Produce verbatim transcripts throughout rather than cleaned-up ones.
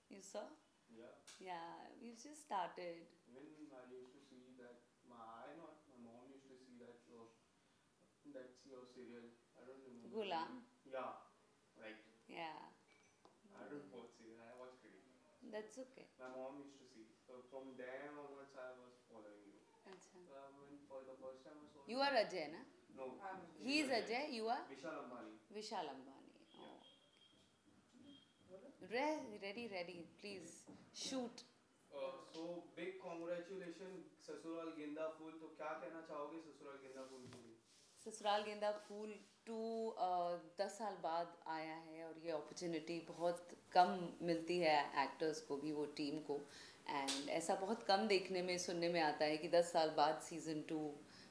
You saw? Yeah. Yeah, we've just started. When I used to see that, my I not my mom used to see that uh, that's your serial. I don't remember the name. Gulam. Yeah, right. Yeah, I don't watch serial. I watch cricket. that's okay. My mom used to see. So from there onwards, I was following you. Acha. So I went for the first time I saw You you. are Ajay, na? No, He is Ajay, you are Vishal Ambani. Vishal Ambani. Yeah. Oh. Re- ready, ready. Please shoot. Uh, so big congratulations ससुराल गेंदा फूल. तो क्या कहना चाहोगे ससुराल गेंदा फूल के लिए? ससुराल Genda Phool to दस साल बाद आया है और ये अपॉर्चुनिटी बहुत कम मिलती है एक्टर्स को भी, वो टीम को. एंड ऐसा बहुत कम देखने में सुनने में आता है कि दस साल बाद सीज़न टू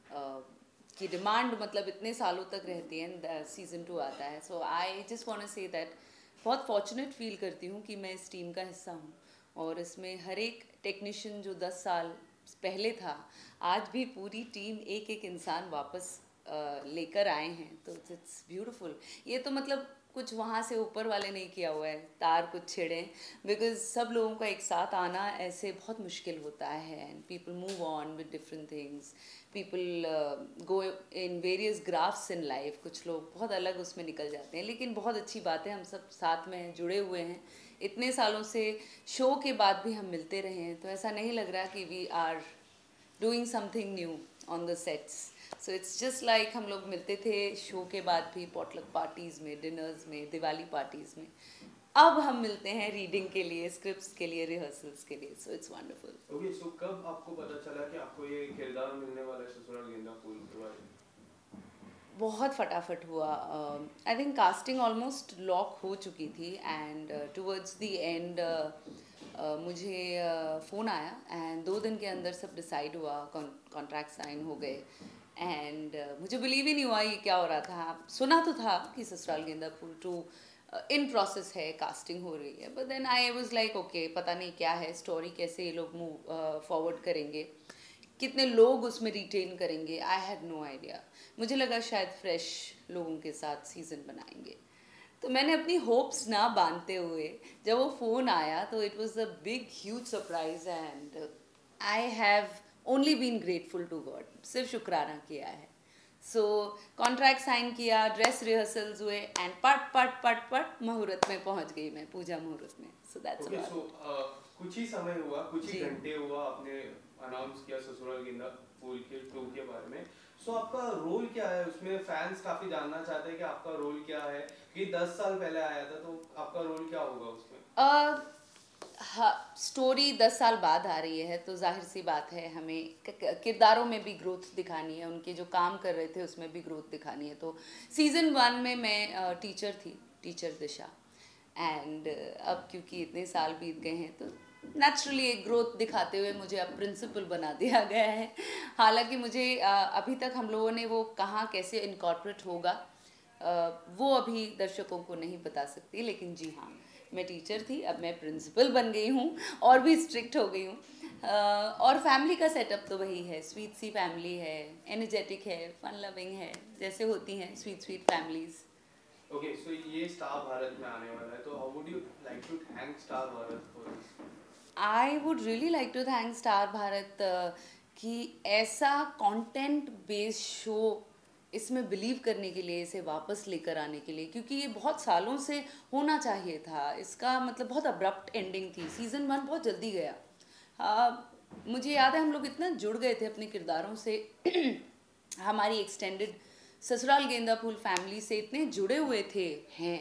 की डिमांड मतलब इतने सालों तक रहती है, सीज़न टू आता है. So I just want to say that बहुत फॉर्चुनेट फील करती हूँ कि मैं इस टीम का हिस्सा हूँ. और इसमें हर एक टेक्नीशियन जो दस साल पहले था, आज भी पूरी टीम एक एक इंसान वापस लेकर आए हैं. तो इट्स ब्यूटीफुल. ये तो मतलब कुछ वहाँ से ऊपर वाले नहीं किया हुआ है, तार कुछ छिड़े, बिकॉज सब लोगों का एक साथ आना ऐसे बहुत मुश्किल होता है. And people move on with different things, people go in various graphs in life. कुछ लोग बहुत अलग उसमें निकल जाते हैं, लेकिन बहुत अच्छी बात है हम सब साथ में जुड़े हुए हैं. इतने सालों से शो के बाद भी हम मिलते रहे हैं, तो ऐसा नहीं लग रहा कि we are doing something new on the sets. So it's just like हम लोग मिलते थे शो के बाद भी, पॉटलक पार्टीज़ में, डिनर्स में, दिवाली पार्टीज़ में. अब हम मिलते हैं रीडिंग के लिए, स्क्रिप्ट्स के लिए, रिहर्सल्स के लिए. So it's wonderful. Okay, so कब आपको पता चला कि आपको ये किरदार मिलने वाला है ससुराल गेंदा फूल के बारे में? बहुत फटाफट हुआ. I think casting almost lock हो चुकी थी एंड टुवर्ड्स द एंड मुझे फ़ोन आया एंड दो दिन के अंदर सब डिसाइड हुआ, कॉन्ट्रैक्ट साइन हो गए. एंड uh, मुझे बिलीव ही नहीं हुआ ये क्या हो रहा था. सुना तो था कि Sasural Genda Phool two in process है, कास्टिंग हो रही है, but then I was like okay, पता नहीं क्या है स्टोरी, कैसे ये लोग मूव फॉरवर्ड करेंगे, कितने लोग उसमें रिटेन करेंगे. I had no idea. मुझे लगा शायद फ्रेश लोगों के साथ सीज़न बनाएंगे. तो मैंने अपनी होप्स ना बांधते हुए जब वो फ़ोन आया तो it was a big huge surprise and I have only been grateful to god. सिर्फ शुक्राना किया है. सो कॉन्ट्रैक्ट साइन किया, ड्रेस रिहर्सल्स हुए एंड पट पट पट पट मुहूर्त में पहुंच गई मैं, पूजा मुहूर्त में. सो दैट्स ओके, सो कुछ ही समय हुआ, कुछ ही जी. घंटे हुआ आपने अनाउंस किया ससुराल गेंदा फूल के टू के बारे में. सो आपका रोल क्या है उसमें? फैंस काफी जानना चाहते हैं कि आपका रोल क्या है, कि दस साल पहले आया था, तो आपका रोल क्या होगा उसमें? uh, हाँ, स्टोरी दस साल बाद आ रही है तो जाहिर सी बात है हमें किरदारों में भी ग्रोथ दिखानी है, उनके जो काम कर रहे थे उसमें भी ग्रोथ दिखानी है. तो सीज़न वन में मैं टीचर थी, टीचर दिशा. एंड अब क्योंकि इतने साल बीत गए हैं तो नेचुरली एक ग्रोथ दिखाते हुए मुझे अब प्रिंसिपल बना दिया गया है. हालांकि मुझे अभी तक हम लोगों ने वो कहाँ कैसे इनकॉर्पोरेट होगा वो अभी दर्शकों को नहीं बता सकती, लेकिन जी हाँ, मैं टीचर थी, अब मैं प्रिंसिपल बन गई हूँ और भी स्ट्रिक्ट हो गई हूँ. और फैमिली का सेटअप तो वही है, स्वीट सी फैमिली है, एनर्जेटिक है, फन लविंग है, जैसे होती हैं sweet sweet families. Okay, so ये स्टार भारत में आने वाला है, तो how would you like to thank star Bharat for this? I would really like to thank star Bharat कि ऐसा कंटेंट बेस्ड शो इसमें बिलीव करने के लिए, इसे वापस लेकर आने के लिए, क्योंकि ये बहुत सालों से होना चाहिए था. इसका मतलब बहुत अब्रप्ट एंडिंग थी. सीज़न वन बहुत जल्दी गया. आ, मुझे याद है हम लोग इतना जुड़ गए थे अपने किरदारों से हमारी एक्सटेंडेड ससुराल गेंदा फूल फैमिली से इतने जुड़े हुए थे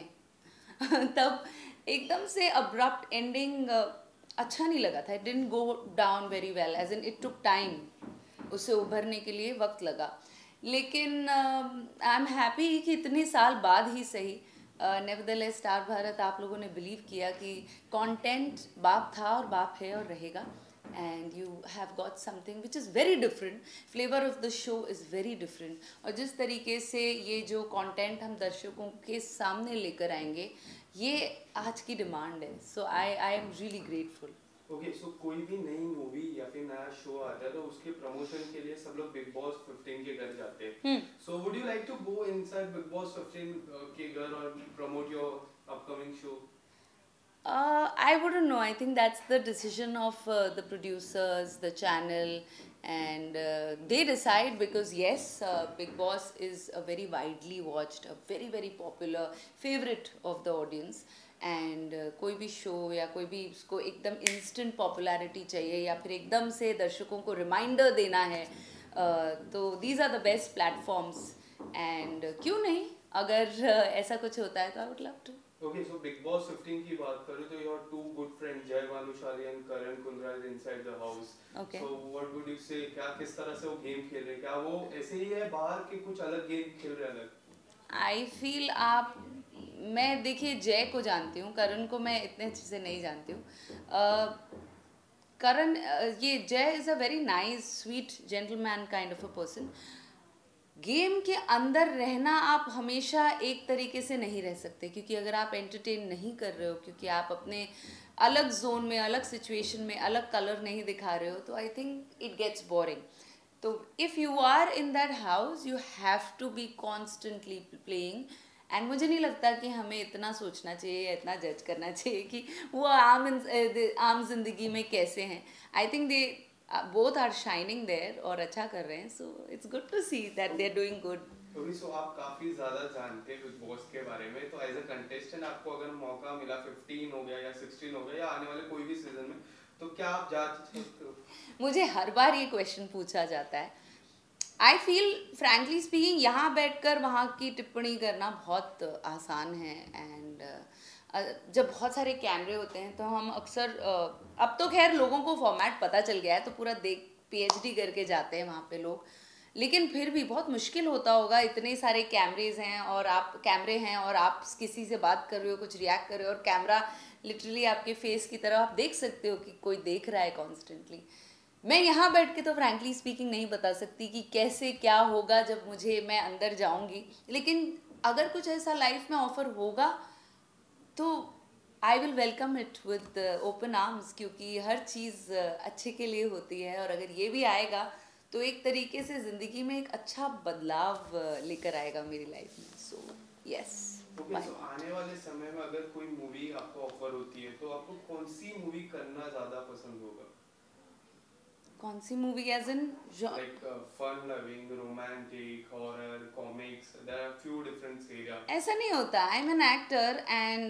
हैं तब एकदम से अब्रप्ट एंडिंग अच्छा नहीं लगा था. It didn't go down very well, as in it took time, उससे उभरने के लिए वक्त लगा. लेकिन आई एम हैप्पी कि इतने साल बाद ही सही, नेवरदलेस स्टार भारत आप लोगों ने बिलीव किया कि कंटेंट बाप था और बाप है और रहेगा. And you have got something which is very different. Flavour of the show is very different. और जिस तरीके से ये जो कंटेंट हम दर्शकों के सामने लेकर आएंगे, ये आज की डिमांड है. So I I am really grateful. Okay, so कोई भी नई मूवी या फिर नया शो आता है तो उसके प्रमोशन के लिए सब लोग बिग बॉस फिफ्टीन के घर जाते हैं. So would you like to go inside Bigg Boss fifteen के घर और promote your upcoming show? Uh, I wouldn't know. I think that's the decision of uh, the producers, the channel, and uh, they decide because yes, uh, Big Boss is a very widely watched, a very very popular favorite of the audience. And uh, कोई भी show या कोई भी उसको एकदम instant popularity चाहिए या फिर एकदम से दर्शकों को रिमाइंडर देना है, uh, तो these are the best platforms. And क्यों नहीं, अगर uh, ऐसा कुछ होता है तो I would love to. Okay, so Big Boss fifteen की बात करूँ तो your two good friends जय Bhanushali and Karan Kundra is inside the house. Okay. So what would you say, क्या किस तरह से वो गेम खेल रहे हैं, क्या वो ऐसे ही है बाहर के कुछ अलग गेम खेल रहे हैं अलग? आई फील आप, मैं देखिए जय को जानती हूँ, करण को मैं इतने अच्छे से नहीं जानती हूँ. uh, करण uh, ये Jay is a very nice sweet gentleman kind of a person. Game के अंदर रहना आप हमेशा एक तरीके से नहीं रह सकते, क्योंकि अगर आप एंटरटेन नहीं कर रहे हो, क्योंकि आप अपने अलग जोन में, अलग सिचुएशन में अलग कलर नहीं दिखा रहे हो, तो I think it gets boring. तो if you are in that house you have to be constantly playing. And मुझे नहीं लगता कि हमें इतना सोचना चाहिए या इतना जज करना चाहिए कि वो आम आम जिंदगी में कैसे हैं. I think they both are shining there और अच्छा कर रहे हैं. So it's good to see that they are doing good. अभी सो आप काफी ज्यादा जानते हैं बिग बॉस के बारे में, तो एज अ कंटेस्टेंट आपको अगर मौका मिला फिफ्टीन हो गया या सिक्सटीन हो गया या आने वाले कोई भी सीजन में, तो क्या आप जा सकते हो? मुझे हर बार ये क्वेश्चन पूछा जाता है. आई फील फ्रैंकली स्पीकिंग यहाँ बैठकर वहाँ की टिप्पणी करना बहुत आसान है. एंड uh, जब बहुत सारे कैमरे होते हैं तो हम अक्सर uh, अब तो खैर लोगों को फॉर्मेट पता चल गया है, तो पूरा देख पीएचडी करके जाते हैं वहाँ पे लोग. लेकिन फिर भी बहुत मुश्किल होता होगा, इतने सारे कैमरेज हैं और आप कैमरे हैं और आप किसी से बात कर रहे हो, कुछ रिएक्ट कर रहे हो और कैमरा लिटरली आपके फेस की तरफ आप देख सकते हो कि कोई देख रहा है कॉन्स्टेंटली. मैं यहाँ बैठ के तो फ्रैंकली स्पीकिंग नहीं बता सकती कि कैसे क्या होगा जब मुझे मैं अंदर जाऊँगी. लेकिन अगर कुछ ऐसा लाइफ में ऑफर होगा तो I will welcome it with open arms, क्योंकि हर चीज़ अच्छे के लिए होती है. और अगर ये भी आएगा तो एक तरीके से ज़िंदगी में एक अच्छा बदलाव लेकर आएगा मेरी लाइफ में. So yes. ओके, सो आने वाले समय में अगर कोई मूवी आपको ऑफर होती है तो आपको कौन सी मूवी करना ज़्यादा पसंद होगा? कौन सी movie as in like fun loving, romantic, horror, comics, there are few different area. ऐसा नहीं होता. I am an actor and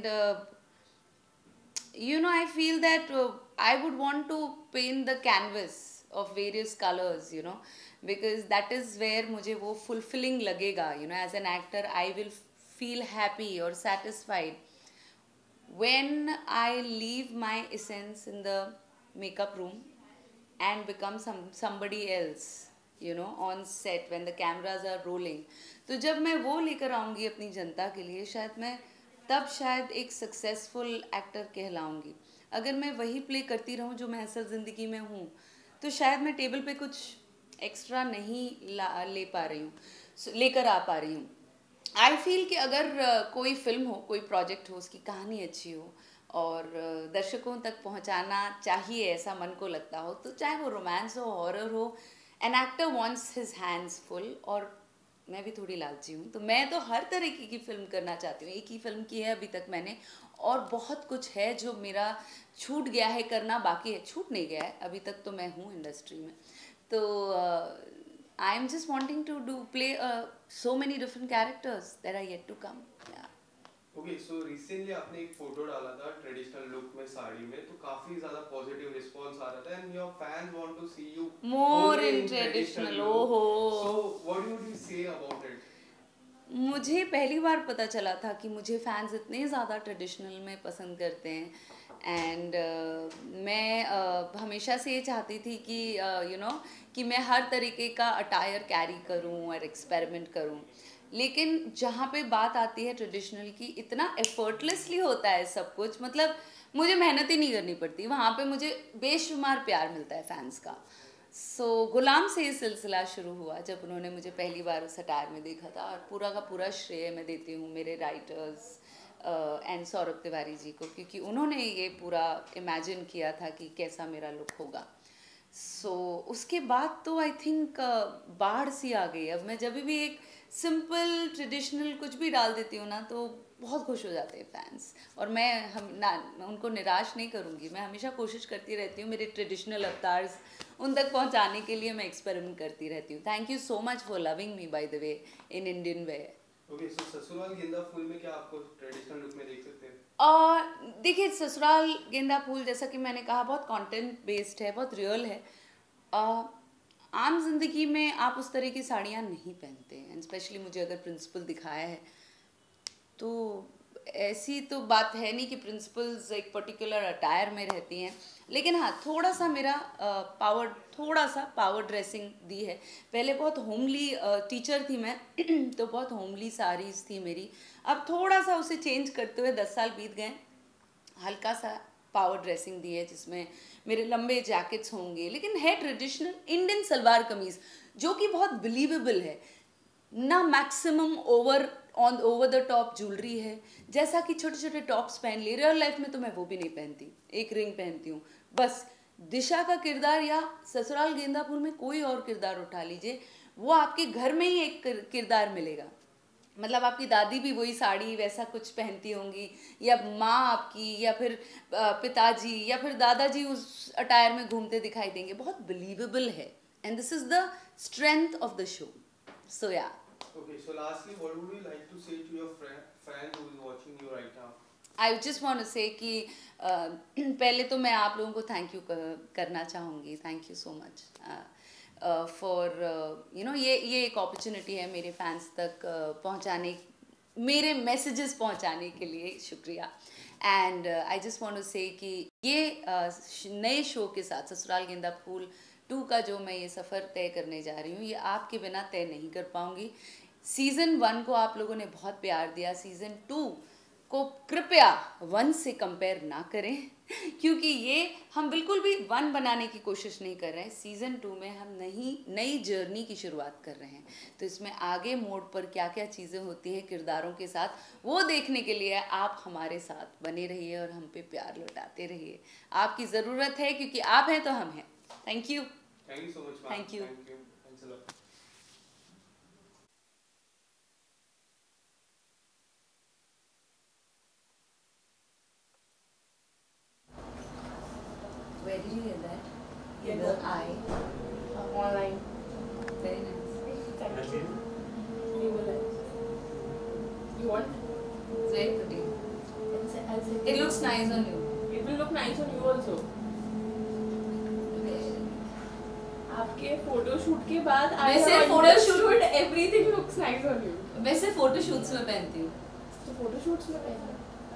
you know I feel that I would want to paint the canvas of various colors, you know, because that is where मुझे वो fulfilling लगेगा. you know, as an actor I will feel happy or satisfied when I leave my essence in the makeup room and become some somebody else, you know, on set when the cameras are rolling. तो जब मैं वो लेकर आऊँगी अपनी जनता के लिए, शायद मैं तब शायद एक सक्सेसफुल एक्टर कहलाऊँगी. अगर मैं वही प्ले करती रहूँ जो मैं असल ज़िंदगी में हूँ, तो शायद मैं टेबल पे कुछ एक्स्ट्रा नहीं ला ले पा रही हूँ, लेकर आ पा रही हूँ. आई फील कि अगर कोई फिल्म हो, कोई प्रोजेक्ट हो, उसकी कहानी अच्छी हो और दर्शकों तक पहुँचाना चाहिए ऐसा मन को लगता हो, तो चाहे वो रोमांस हो, हॉरर हो, an actor wants his hands full. और मैं भी थोड़ी लालची हूँ, तो मैं तो हर तरीके की फिल्म करना चाहती हूँ. एक ही फिल्म की है अभी तक मैंने, और बहुत कुछ है जो मेरा छूट गया है, करना बाकी है. छूट नहीं गया है, अभी तक तो मैं हूँ इंडस्ट्री में. तो I am just wanting to do play so many different characters that are yet to come. Okay, so recently आपने एक फोटो डाला था ट्रेडिशनल लुक में साड़ी में, तो काफी ज्यादा पॉजिटिव रिस्पांस आ रहा था and your fans want to see you more in traditional. ओहो, so what would you say about it? मुझे पहली बार पता चला था कि मुझे फैंस इतने ज़्यादा ट्रेडिशनल में पसंद करते हैं. एंड uh, मैं uh, हमेशा से ये चाहती थी कि you uh, know you know, कि मैं हर तरीके का अटायर कैरी करूं और एक्सपेरिमेंट करूं. लेकिन जहाँ पे बात आती है ट्रेडिशनल की, इतना एफर्टलेसली होता है सब कुछ. मतलब मुझे मेहनत ही नहीं करनी पड़ती, वहाँ पे मुझे बेशुमार प्यार मिलता है फैंस का. सो so, गुलाम से ये सिलसिला शुरू हुआ जब उन्होंने मुझे पहली बार उस अटायर में देखा था. और पूरा का पूरा श्रेय मैं देती हूँ मेरे राइटर्स एंड सौरभ तिवारी जी को, क्योंकि उन्होंने ये पूरा इमेजिन किया था कि कैसा मेरा लुक होगा. सो so, उसके बाद तो आई थिंक uh, बाढ़ सी आ गई. अब मैं जब भी एक सिंपल ट्रेडिशनल कुछ भी डाल देती हूँ ना तो बहुत खुश हो जाते हैं फैंस। और मैं हम ना उनको निराश नहीं करूँगी, मैं हमेशा कोशिश करती रहती हूँ मेरे ट्रेडिशनल अवतार्स उन तक पहुँचाने के लिए मैं एक्सपेरिमेंट करती रहती हूँ। Thank you so much for loving me by the way in Indian way. Okay, so Sasural Genda फूल में क्या आपको ट्रेडिशनल लुक में देख सकते हैं? और देखिए ससुराल गेंदा फूल जैसा कि मैंने कहा बहुत कंटेंट बेस्ड है, बहुत रियल है। uh, आम जिंदगी में आप उस तरह की साड़ियाँ नहीं पहनते हैं, स्पेशली मुझे अगर प्रिंसिपल दिखाया है तो ऐसी तो बात है नहीं कि प्रिंसिपल्स एक पर्टिकुलर अटायर में रहती हैं, लेकिन हाँ थोड़ा सा मेरा पावर थोड़ा सा पावर ड्रेसिंग दी है। पहले बहुत होमली टीचर थी मैं तो बहुत होमली साड़ीज़ थी मेरी, अब थोड़ा सा उसे चेंज करते हुए दस साल बीत गए, हल्का सा पावर ड्रेसिंग दी है जिसमें मेरे लंबे जैकेट्स होंगे, लेकिन है ट्रेडिशनल इंडियन सलवार कमीज़ जो कि बहुत बिलीवेबल है ना, maximum over on over the top jewellery है, जैसा कि छोटे छोटे टॉप्स पहन लिए। रियल लाइफ में तो मैं वो भी नहीं पहनती, एक रिंग पहनती हूँ बस। दिशा का किरदार या ससुराल गेंदा फूल में कोई और किरदार उठा लीजिए, वो आपके घर में ही एक किरदार मिलेगा। मतलब आपकी दादी भी वही साड़ी वैसा कुछ पहनती होंगी, या माँ आपकी, या फिर पिताजी, या फिर दादाजी उस अटायर में घूमते दिखाई देंगे। बहुत बिलीवेबल है and this is the strength of the show. So या Okay, so lastly, what would you like to say to your friend, fan who is watching you right now? I just want to say कि uh, पहले तो मैं आप लोगों को thank you करना चाहूँगी, thank you so much for you know ये ये एक अपॉर्चुनिटी है मेरे फैंस तक uh, पहुँचाने, मेरे मैसेजेस पहुँचाने के लिए शुक्रिया। And I just want to say कि ये uh, नए शो के साथ ससुराल गेंदा फूल टू का जो मैं ये सफ़र तय करने जा रही हूँ, ये आपके बिना तय नहीं कर पाऊँगी। सीज़न वन को आप लोगों ने बहुत प्यार दिया, सीज़न टू को कृपया वन से कंपेयर ना करें क्योंकि ये हम बिल्कुल भी वन बनाने की कोशिश नहीं कर रहे हैं। सीज़न टू में हम नई नई जर्नी की शुरुआत कर रहे हैं, तो इसमें आगे मोड़ पर क्या क्या चीज़ें होती हैं किरदारों के साथ, वो देखने के लिए आप हमारे साथ बने रहिए और हम पे प्यार लौटाते रहिए। आपकी ज़रूरत है क्योंकि आप हैं तो हम हैं। Thank you, thank you so much. Thank you, thank you, thanks a lot. Where did you hear that? In the the- eye. Uh, online. Very nice. Thank you. You will like. You want? It's very pretty. I'll say, I'll say It looks nice on you. It will look nice on you also. आपके photo shoot के बाद I वैसे have photo understood everything looks nice on you. वैसे photo shoots में पहनती हूँ। तो photo shoots में पहनना।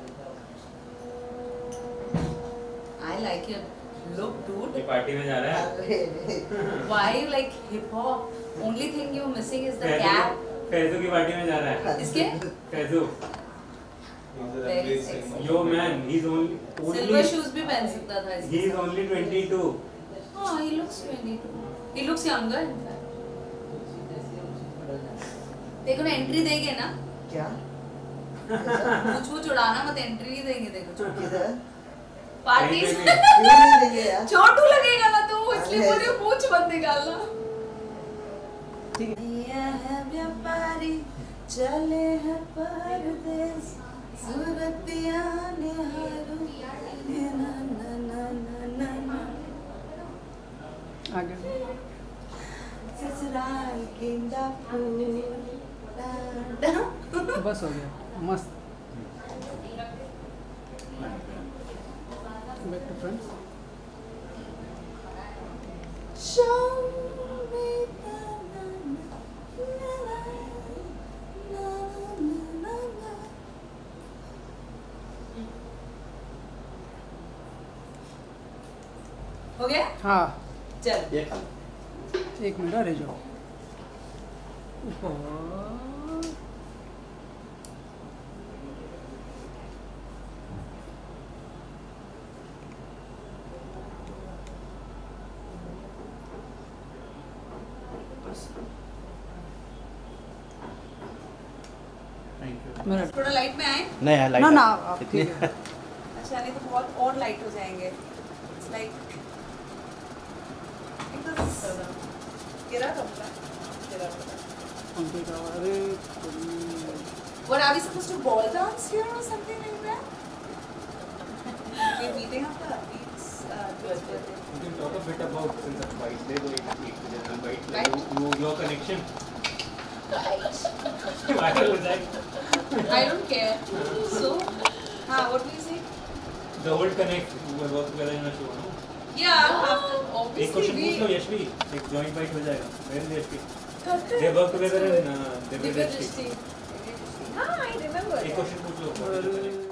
I like your look, dude. ये पार्टी में जा रहा है? Why you like hip hop? Only thing you're missing is the Faizu- cap. Faizu की पार्टी में जा रहा है? इसके? Faizu. Very sexy. Yo man, he's only Silver only shoes भी पहन सकता था इसके he's साथ। only twenty-two. हाँ, he looks twenty-two. He looks younger in fact. देखो ना एंट्री देंगे ना? क्या? पूछ पूछ उड़ाना मत, एंट्री नहीं देंगे देखो। किधर? पार्टी कहीं पे से क्यों नहीं देंगे यार? छोटू लगेगा ना तू, इसलिए अरे। बोले पूछ मत निकालना। ठीक है। ये है व्यापारी चले हैं परदेस, सूरतिया निहारू ना ना ना ना ना आगे ससुराल गेंदा फूल बस हो गया, मस्त। Back to friends. Show me the na na na na na na na. हो गया? हाँ, चल। ये खा। एक मिनट रह जाओ। ऊपर। मेरा थोड़ा लाइट में आए? नहीं है ना ना आप ठीक है। अच्छा नहीं तो बहुत और लाइट हो जाएंगे। It's like गिरा था पूरा। गिरा था। उनके का अरे कोई What, are we supposed to ball dance here or something like that? We're meeting up the beats. Uh, towards birthday. You can talk a bit about since it's White Day, तो एक एक general White Day, Right. you your connection. Right. Viral हो जाएगा. I don't care. So, हाँ, what do you say? The whole connect, you will work together in a show, no? Yeah, after, एक obviously question पूछ लो we. Yashvi, एक joint bite हो जाएगा. Where is Yashvi? करते They हैं. work together in uh, Divya Divya Drishti. Divya Drishti. हाँ, I remember. एक that. क्वेश्चन पूछ लो. अरे